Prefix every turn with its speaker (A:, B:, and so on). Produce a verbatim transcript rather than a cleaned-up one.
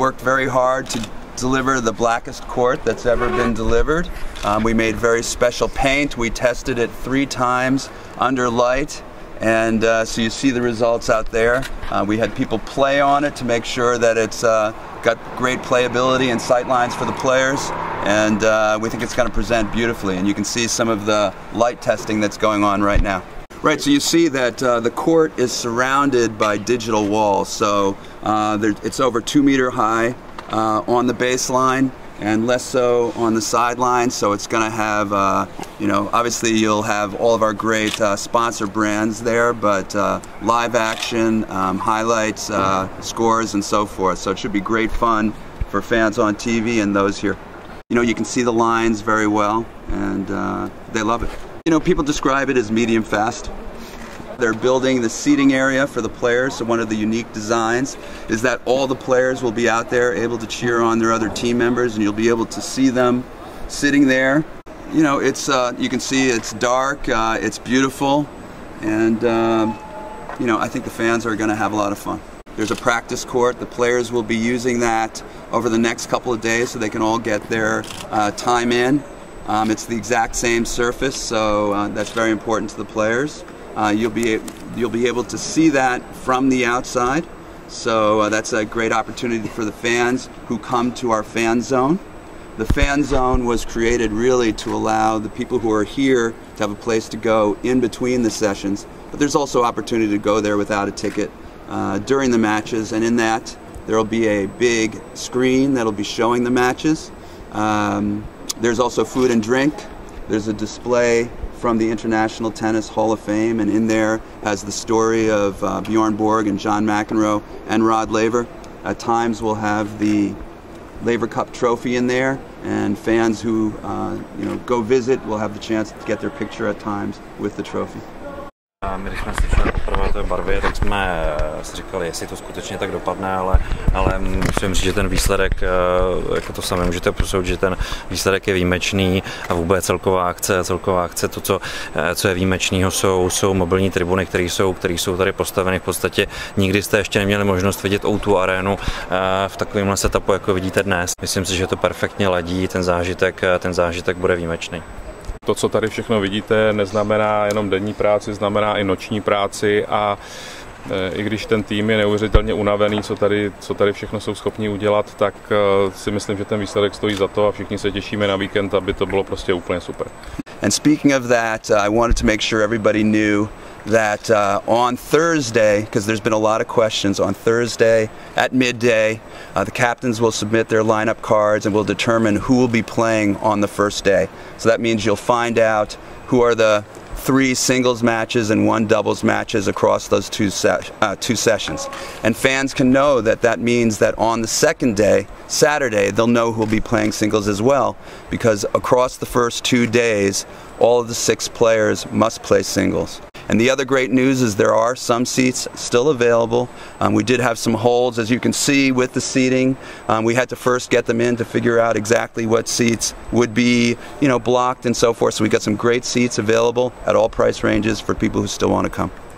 A: worked very hard to deliver the blackest court that's ever been delivered. Um, we made very special paint. We tested it three times under light, and uh, so you see the results out there. Uh, we had people play on it to make sure that it's uh, got great playability and sight lines for the players, and uh, we think it's going to present beautifully, and you can see some of the light testing that's going on right now. Right, so you see that uh, the court is surrounded by digital walls, so uh, there, it's over two meter high uh, on the baseline and less so on the sidelines, so it's going to have, uh, you know, obviously you'll have all of our great uh, sponsor brands there, but uh, live action, um, highlights, uh, scores, and so forth, so it should be great fun for fans on T V and those here. You know, you can see the lines very well, and uh, they love it. You know, people describe it as medium fast. They're building the seating area for the players, so one of the unique designs is that all the players will be out there able to cheer on their other team members, and you'll be able to see them sitting there. You know, it's uh, you can see it's dark, uh, it's beautiful, and um, you know, I think the fans are going to have a lot of fun. There's a practice court. The players will be using that over the next couple of days so they can all get their uh, time in. Um, it's the exact same surface, so uh, that's very important to the players. Uh, you'll be you'll be able to see that from the outside, so uh, that's a great opportunity for the fans who come to our fan zone. The fan zone was created really to allow the people who are here to have a place to go in between the sessions, but there's also opportunity to go there without a ticket uh, during the matches, and in that there will be a big screen that will be showing the matches. Um, there's also food and drink. There's a display from the International Tennis Hall of Fame, and in there has the story of uh, Bjorn Borg and John McEnroe and Rod Laver. At times we'll have the Laver Cup trophy in there, and fans who uh, you know, go visit will have the chance to get their picture at times with the trophy.
B: My, když jsme slyšeli poprvé té barvy, tak jsme si říkali, jestli to skutečně tak dopadne, ale, ale musím říct, že ten výsledek, jako to samé můžete posoudit, že ten výsledek je výjimečný a vůbec celková akce, celková akce, to, co, co je výjimečného, jsou, jsou mobilní tribuny, které jsou, které jsou tady postaveny. V podstatě nikdy jste ještě neměli možnost vidět ó dva arénu v takovémhle setupu, jako vidíte dnes. Myslím si, že to perfektně ladí, ten zážitek, ten zážitek bude výjimečný.
C: To, co tady všechno vidíte, neznamená jenom denní práci, znamená i noční práci, a i když ten tým je neuvěřitelně unavený, co tady, co tady všechno jsou schopni udělat, tak si myslím, že ten výsledek stojí za to a všichni se těšíme na víkend, aby to bylo prostě úplně super.
A: And speaking of that, uh, I wanted to make sure everybody knew that uh, on Thursday, because there's been a lot of questions, on Thursday at midday, uh, the captains will submit their lineup cards and we'll determine who will be playing on the first day. So that means you'll find out who are the three singles matches and one doubles matches across those two, se uh, two sessions. And fans can know that that means that on the second day, Saturday, they'll know who will be playing singles as well, because across the first two days, all of the six players must play singles. And the other great news is there are some seats still available. Um, we did have some holds, as you can see, with the seating. Um, we had to first get them in to figure out exactly what seats would be, you know, blocked and so forth. So we got some great seats available at all price ranges for people who still want to come.